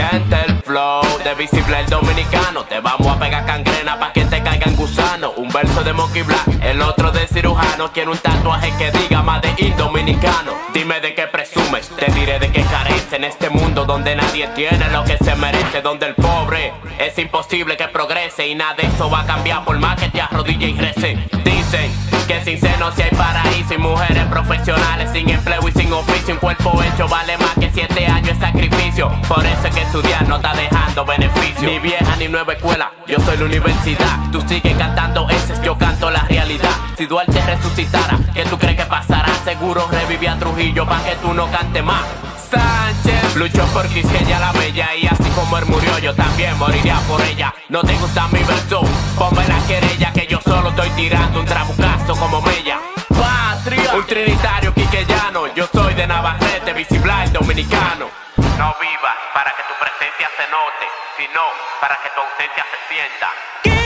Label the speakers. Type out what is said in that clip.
Speaker 1: Siente el flow de Visible el dominicano. Te vamos a pegar cangrena pa' que te caigan gusanos. Un verso de Monkey Black, el otro de cirujano. Quiero un tatuaje que diga más de dominicano. Dime de qué presumes, te diré de qué carece. En este mundo donde nadie tiene lo que se merece, donde el pobre es imposible que progrese. Y nada de eso va a cambiar por más que te arrodille y rece. Dicen que sin seno si hay paraíso, y mujeres profesionales sin empleo y sin oficio. Un cuerpo hecho vale más que 7 años de sacrificio. Por eso es que estudiar no está dejando beneficio. Ni vieja ni nueva escuela, yo soy la universidad. Tú sigues cantando eses, yo canto la realidad. Si Duarte resucitara, ¿qué tú crees que pasará? Seguro revivía a Trujillo pa' que tú no cantes más. Sánchez luchó por Quisqueya la Bella, y así como él murió yo también moriría por ella. No te gusta mi verso, ponme la querella, que yo solo estoy tirando un trabucazo como Mella. Patria, un trinitario quiqueyano, yo soy de Navarrete, Visible el dominicano. No vivas para que tu presencia se note, sino para que tu ausencia se sienta.